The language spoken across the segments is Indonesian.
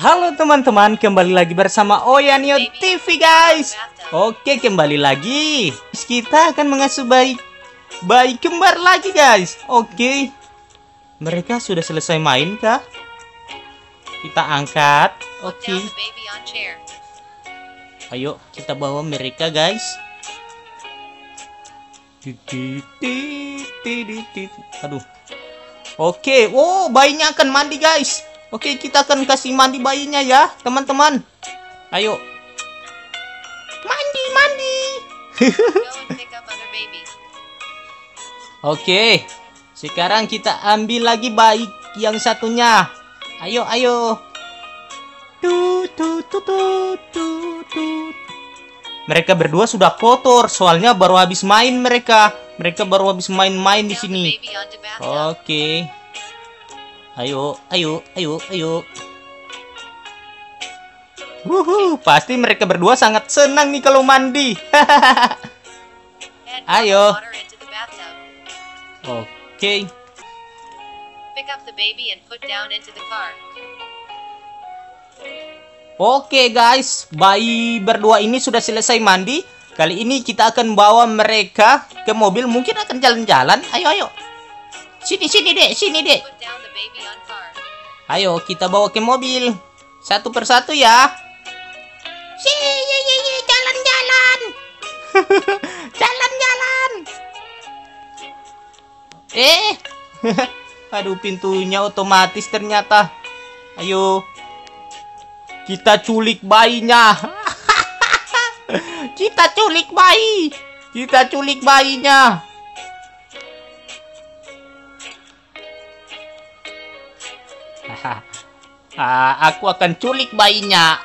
Halo teman-teman, kembali lagi bersama Oyanio TV guys. Oke, kembali lagi. Kita akan mengasuh bayi kembar lagi guys. Oke. Mereka sudah selesai main kah? Kita angkat. Oke. Ayo kita bawa mereka guys. Aduh. Oke, oh bayinya akan mandi guys. Oke, kita akan kasih mandi bayinya ya, teman-teman. Ayo. Mandi. Oke. Sekarang kita ambil lagi bayi yang satunya. Ayo. Mereka berdua sudah kotor, soalnya baru habis main mereka. Mereka baru habis main-main di sini. Oke. Ayo. Pasti mereka berdua sangat senang nih kalau mandi. Ayo. Oke. Oke guys, bayi berdua ini sudah selesai mandi. Kali ini kita akan bawa mereka ke mobil, mungkin akan jalan-jalan. Ayo. Sini dek. Ayo kita bawa ke mobil satu persatu ya. Jalan-jalan. Jalan-jalan. Aduh, pintunya otomatis ternyata. Ayo. Kita culik bayinya. Kita culik bayinya. Aku akan culik bayinya.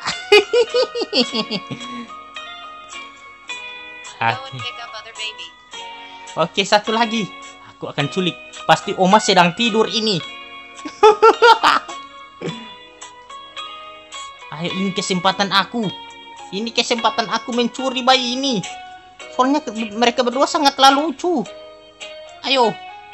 Oke, satu lagi. Aku akan culik. Pasti Oma sedang tidur ini. Ayo, ini kesempatan aku. Ini kesempatan aku mencuri bayi ini. Soalnya mereka berdua sangatlah lucu. Ayo.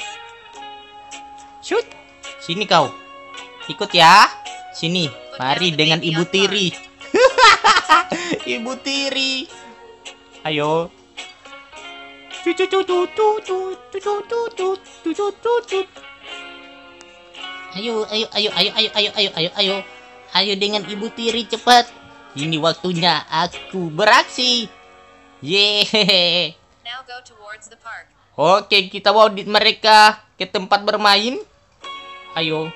Shoot. Sini kau. Ikut ya. Sini. Mari dengan Ibu Tiri. Ibu Tiri. Ayo. Ayo. Ayo dengan Ibu Tiri cepat. Ini waktunya aku beraksi. Yeay. Oke, kita bawa mereka ke tempat bermain. Ayo.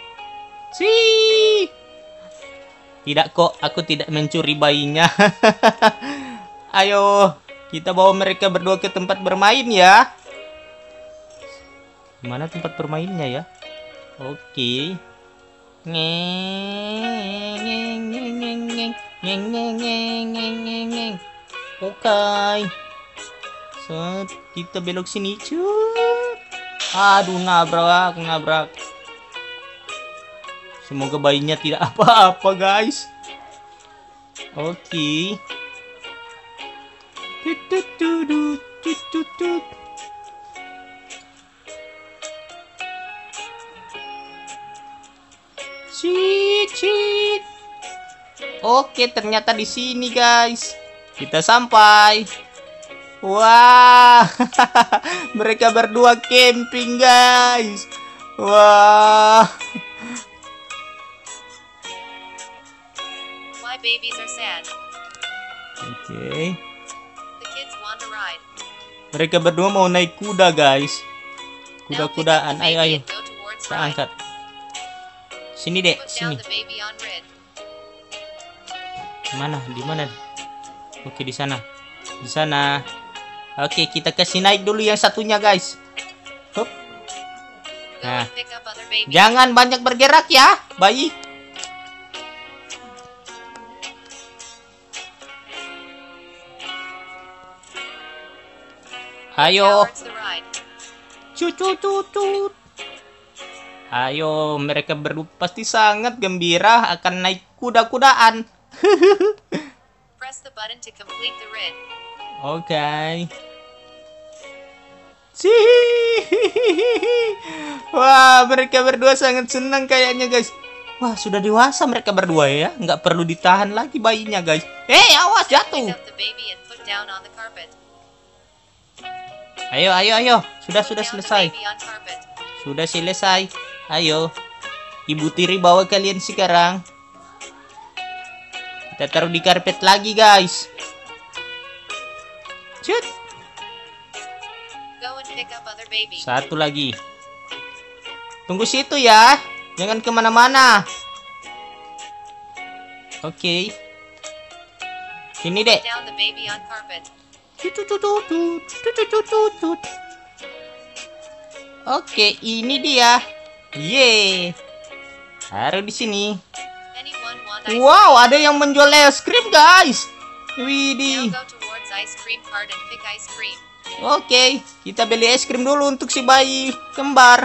Tidak kok, aku tidak mencuri bayinya. Ayo, kita bawa mereka berdua ke tempat bermain ya. Mana tempat bermainnya ya? Oke. Oke. Set, kita belok sini. Aduh, nabrak. Semoga bayinya tidak apa-apa, guys. Oke. Cheat. Oke, ternyata di sini, guys. Kita sampai. Wah. Mereka berdua camping, guys. Wah. Babies are sad. Oke. The kids want to ride. Mereka berdua mau naik kuda, guys. Kuda-kudaan. Ayo. Kita angkat. Sini, Dek. Sini. Di mana? Oke, di sana. Oke, kita kasih naik dulu yang satunya, guys. Hup. Nah. Jangan banyak bergerak ya, bayi. Ayo. Ayo, mereka berdua pasti sangat gembira akan naik kuda-kudaan. Oke. Wah, mereka berdua sangat senang kayaknya, guys. Wah, sudah dewasa mereka berdua ya. Nggak perlu ditahan lagi bayinya, guys. Awas Pick jatuh. up the baby and put down on the carpet. Ayo, ayo, ayo. Sudah Put down the selesai. baby on carpet. Sudah selesai. Ayo. Ibu tiri bawa kalian sekarang. Kita taruh di karpet lagi, guys. Cut. Go and pick up other baby. Satu lagi. Tunggu situ ya. Jangan kemana-mana. Oke. Sini deh. Put down the baby on carpet. Oke, ini dia. Yeay. Taruh di sini. Anyone want ice Wow, ada yang menjual es krim, guys. cream? Widih. Now go towards ice cream cart and pick ice cream. Oke, kita beli es krim dulu untuk si bayi kembar.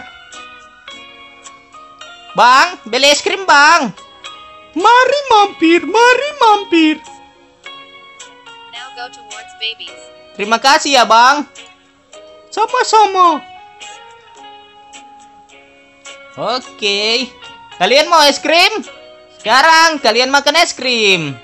Bang, beli es krim, Bang. Mari mampir, mari mampir. Now go towards babies. Terima kasih ya, Bang. Sama-sama. Oke. Kalian mau es krim? Sekarang kalian makan es krim.